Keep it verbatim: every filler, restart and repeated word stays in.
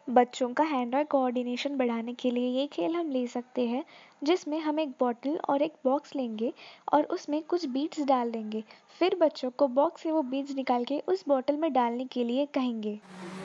बच्चों का hand eye coordination बढ़ाने के लिए ये खेल हम ले सकते हैं, जिसमें हम एक बॉटल और एक बॉक्स लेंगे और उसमें कुछ बीड्स डाल देंगे। फिर बच्चों को बॉक्स से वो बीड्स निकाल के उस बॉटल में डालने के लिए कहेंगे।